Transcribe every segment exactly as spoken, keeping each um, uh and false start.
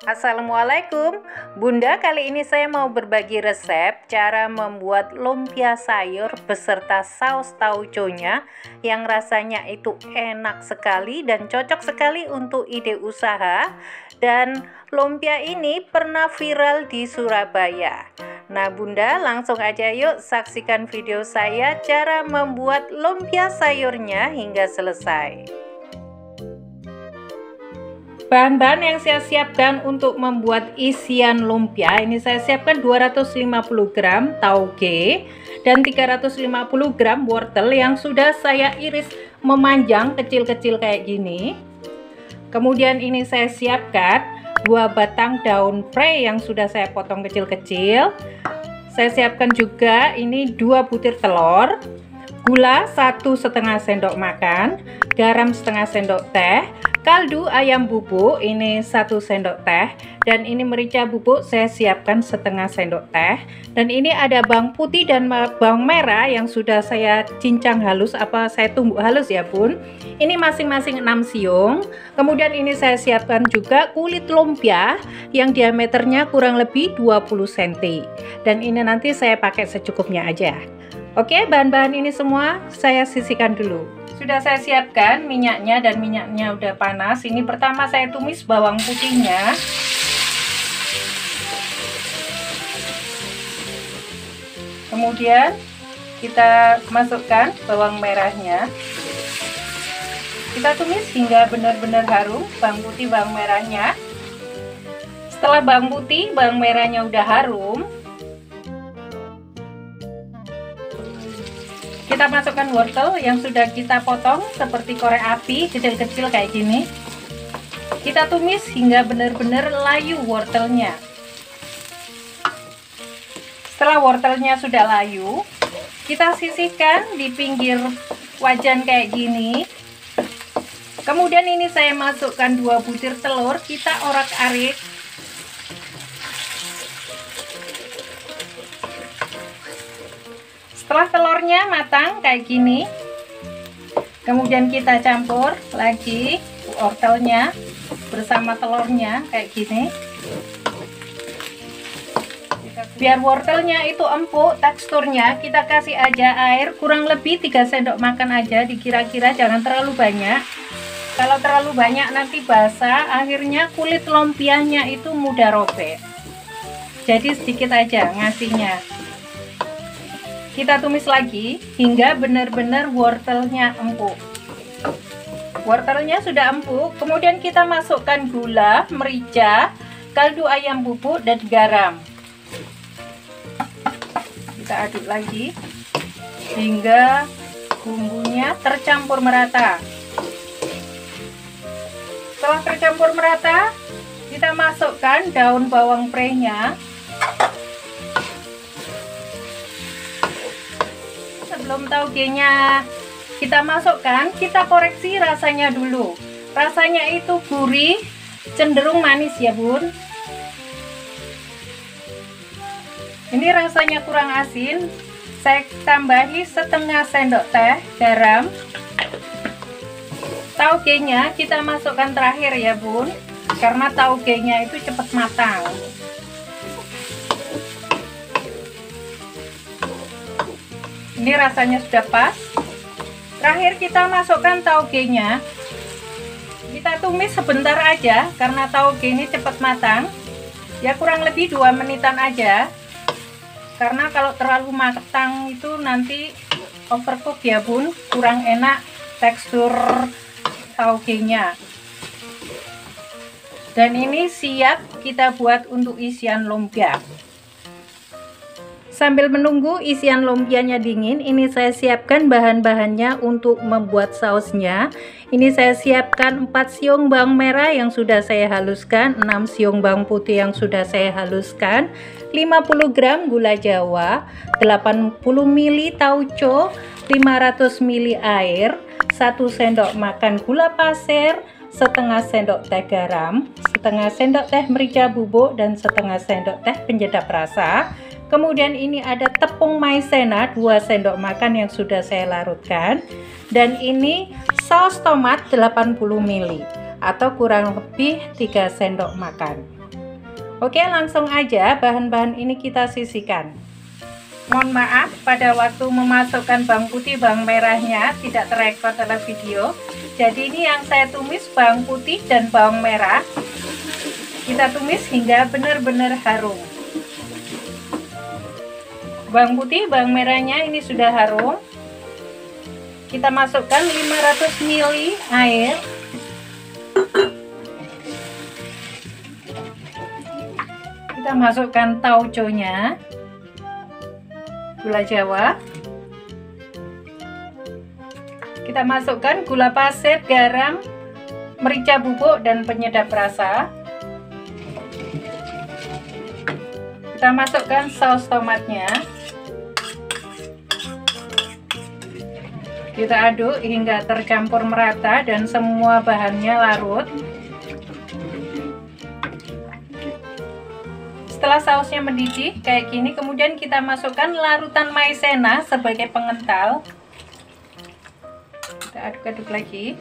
Assalamualaikum Bunda, kali ini saya mau berbagi resep cara membuat lumpia sayur beserta saus tauconya yang rasanya itu enak sekali dan cocok sekali untuk ide usaha. Dan lumpia ini pernah viral di Surabaya. Nah Bunda, langsung aja yuk saksikan video saya cara membuat lumpia sayurnya hingga selesai. Bahan-bahan yang saya siapkan untuk membuat isian lumpia ini, saya siapkan dua ratus lima puluh gram tauge dan tiga ratus lima puluh gram wortel yang sudah saya iris memanjang kecil-kecil kayak gini. Kemudian ini saya siapkan dua batang daun prei yang sudah saya potong kecil-kecil. Saya siapkan juga ini dua butir telur, gula satu setengah sendok makan, garam setengah sendok teh, kaldu ayam bubuk ini satu sendok teh, dan ini merica bubuk saya siapkan setengah sendok teh, dan ini ada bawang putih dan bawang merah yang sudah saya cincang halus, apa saya tumbuk halus ya Bun. Ini masing-masing enam siung. Kemudian ini saya siapkan juga kulit lumpia yang diameternya kurang lebih dua puluh sentimeter, dan ini nanti saya pakai secukupnya aja. Oke, bahan-bahan ini semua saya sisihkan dulu. Sudah saya siapkan minyaknya dan minyaknya udah panas. Ini pertama saya tumis bawang putihnya. Kemudian kita masukkan bawang merahnya. Kita tumis hingga benar-benar harum bawang putih bawang merahnya. Setelah bawang putih bawang merahnya udah harum, kita masukkan wortel yang sudah kita potong seperti korek api kecil-kecil kayak gini. Kita tumis hingga benar-benar layu wortelnya. Setelah wortelnya sudah layu, kita sisihkan di pinggir wajan kayak gini. Kemudian ini saya masukkan dua butir telur, kita orak-arik. Setelah telurnya matang kayak gini, kemudian kita campur lagi wortelnya bersama telurnya kayak gini. Biar wortelnya itu empuk teksturnya, kita kasih aja air kurang lebih tiga sendok makan aja, dikira-kira jangan terlalu banyak. Kalau terlalu banyak nanti basah, akhirnya kulit lumpianya itu mudah robek. Jadi sedikit aja ngasihnya. Kita tumis lagi hingga benar-benar wortelnya empuk. Wortelnya sudah empuk, kemudian kita masukkan gula, merica, kaldu ayam bubuk, dan garam. Kita aduk lagi hingga bumbunya tercampur merata. Setelah tercampur merata, kita masukkan daun bawang prei-nya. Sebelum taugenya kita masukkan, kita koreksi rasanya dulu. Rasanya itu gurih, cenderung manis ya Bun. Ini rasanya kurang asin, saya tambahi setengah sendok teh garam. Taugenya kita masukkan terakhir ya Bun, karena taugenya itu cepat matang. Ini rasanya sudah pas. Terakhir kita masukkan taugenya. Kita tumis sebentar aja karena tauge ini cepat matang. Ya kurang lebih dua menitan aja. Karena kalau terlalu matang itu nanti overcook ya Bun, kurang enak tekstur taugenya. Dan ini siap kita buat untuk isian lumpia. Sambil menunggu isian lumpianya dingin, ini saya siapkan bahan-bahannya untuk membuat sausnya. Ini saya siapkan empat siung bawang merah yang sudah saya haluskan, enam siung bawang putih yang sudah saya haluskan, lima puluh gram gula jawa, delapan puluh mililiter tauco, lima ratus mililiter air, satu sendok makan gula pasir, setengah sendok teh garam, setengah sendok teh merica bubuk, dan setengah sendok teh penyedap rasa. Kemudian ini ada tepung maizena dua sendok makan yang sudah saya larutkan, dan ini saus tomat delapan puluh mililiter atau kurang lebih tiga sendok makan. Oke, langsung aja bahan-bahan ini kita sisihkan. Mohon maaf pada waktu memasukkan bawang putih bawang merahnya tidak terekor dalam video. Jadi ini yang saya tumis bawang putih dan bawang merah. Kita tumis hingga benar-benar harum. Bawang putih bawang merahnya ini sudah harum. Kita masukkan lima ratus mililiter air. Kita masukkan tauconya, gula jawa, kita masukkan gula pasir, garam, merica bubuk, dan penyedap rasa. Kita masukkan saus tomatnya. Kita aduk hingga tercampur merata dan semua bahannya larut. Setelah sausnya mendidih kayak gini, kemudian kita masukkan larutan maizena sebagai pengental. Kita aduk-aduk lagi.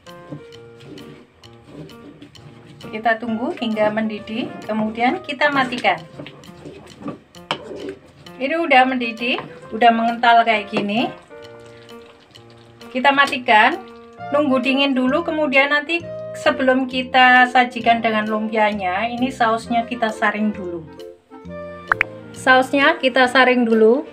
Kita tunggu hingga mendidih, kemudian kita matikan. Ini udah mendidih, udah mengental kayak gini. Kita matikan, nunggu dingin dulu, kemudian nanti sebelum kita sajikan dengan lumpianya, ini sausnya kita saring dulu. Sausnya kita saring dulu.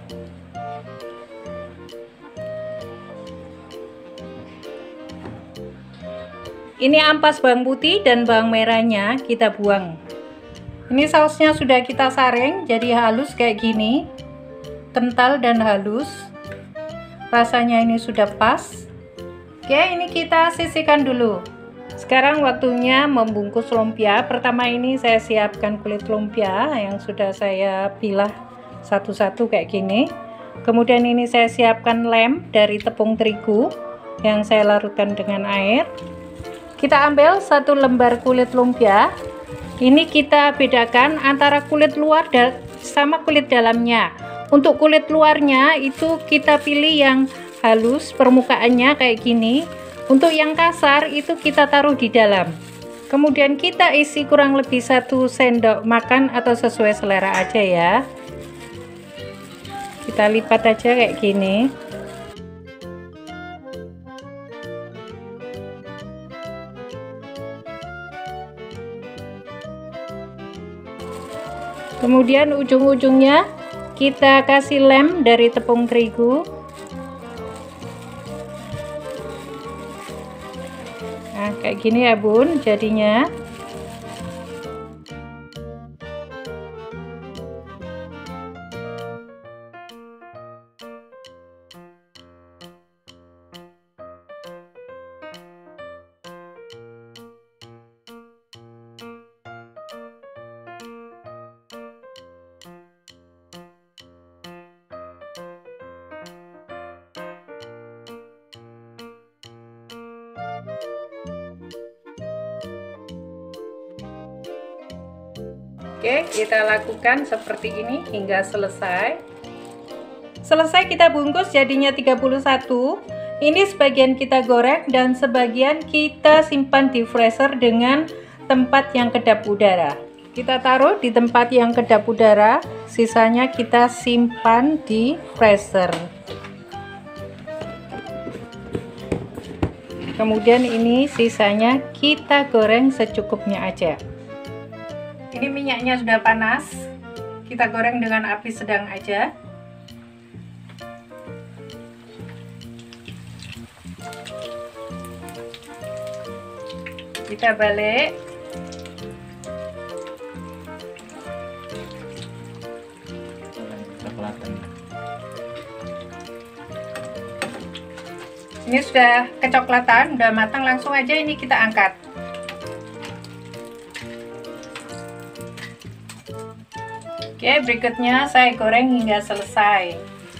Ini ampas bawang putih dan bawang merahnya kita buang. Ini sausnya sudah kita saring, jadi halus kayak gini, kental dan halus. Rasanya ini sudah pas. Oke, ini kita sisihkan dulu. Sekarang waktunya membungkus lumpia. Pertama ini saya siapkan kulit lumpia yang sudah saya pilah satu-satu kayak gini. Kemudian ini saya siapkan lem dari tepung terigu yang saya larutkan dengan air. Kita ambil satu lembar kulit lumpia. Ini kita bedakan antara kulit luar dan sama kulit dalamnya. Untuk kulit luarnya itu kita pilih yang halus permukaannya kayak gini. Untuk yang kasar itu kita taruh di dalam. Kemudian kita isi kurang lebih satu sendok makan atau sesuai selera aja ya. Kita lipat aja kayak gini. Kemudian ujung-ujungnya kita kasih lem dari tepung terigu. Nah, kayak gini ya bun jadinya. Oke, kita lakukan seperti ini hingga selesai. Selesai kita bungkus jadinya tiga puluh satu. Ini sebagian kita goreng dan sebagian kita simpan di freezer dengan tempat yang kedap udara. Kita taruh di tempat yang kedap udara, sisanya kita simpan di freezer. Kemudian ini sisanya kita goreng secukupnya aja. Ini minyaknya sudah panas, kita goreng dengan api sedang aja. Kita balik. Ini sudah kecoklatan, udah matang, langsung aja ini kita angkat. Oke, berikutnya saya goreng hingga selesai.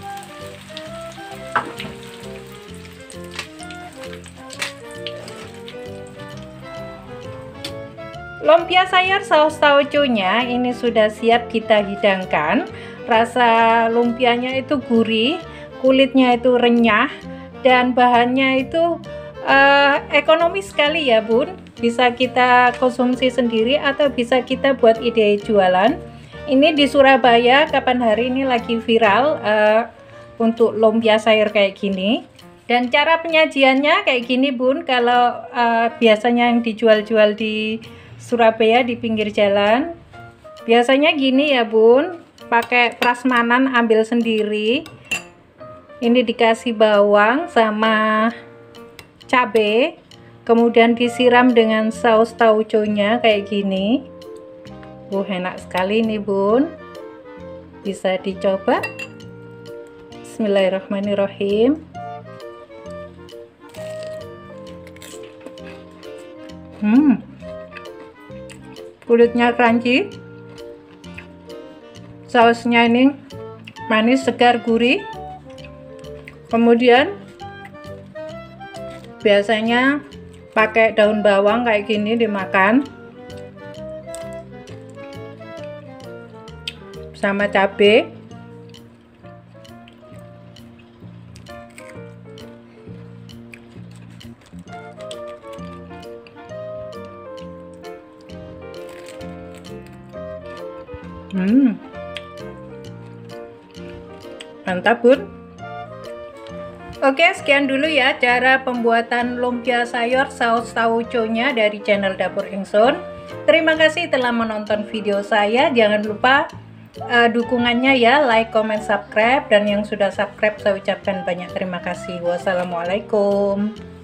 Lumpia sayur saus tauconya ini sudah siap kita hidangkan. Rasa lumpianya itu gurih, kulitnya itu renyah, dan bahannya itu uh, ekonomis sekali ya Bun, bisa kita konsumsi sendiri atau bisa kita buat ide jualan. Ini di Surabaya kapan hari ini lagi viral uh, untuk lumpia sayur kayak gini. Dan cara penyajiannya kayak gini Bun, kalau uh, biasanya yang dijual-jual di Surabaya di pinggir jalan, biasanya gini ya Bun, pakai prasmanan ambil sendiri. Ini dikasih bawang sama cabai, kemudian disiram dengan saus tauconya kayak gini. Wah, enak sekali nih Bun, bisa dicoba. Bismillahirrahmanirrahim. Hmm, kulitnya crunchy, sausnya ini manis, segar, gurih. Kemudian biasanya pakai daun bawang kayak gini dimakan sama cabai. Hmm, mantap Bun. Oke, sekian dulu ya cara pembuatan lumpia sayur saus tauconya dari channel Dapur Ingsun. Terima kasih telah menonton video saya. Jangan lupa uh, dukungannya ya, like, comment, subscribe. Dan yang sudah subscribe saya ucapkan banyak terima kasih. Wassalamualaikum.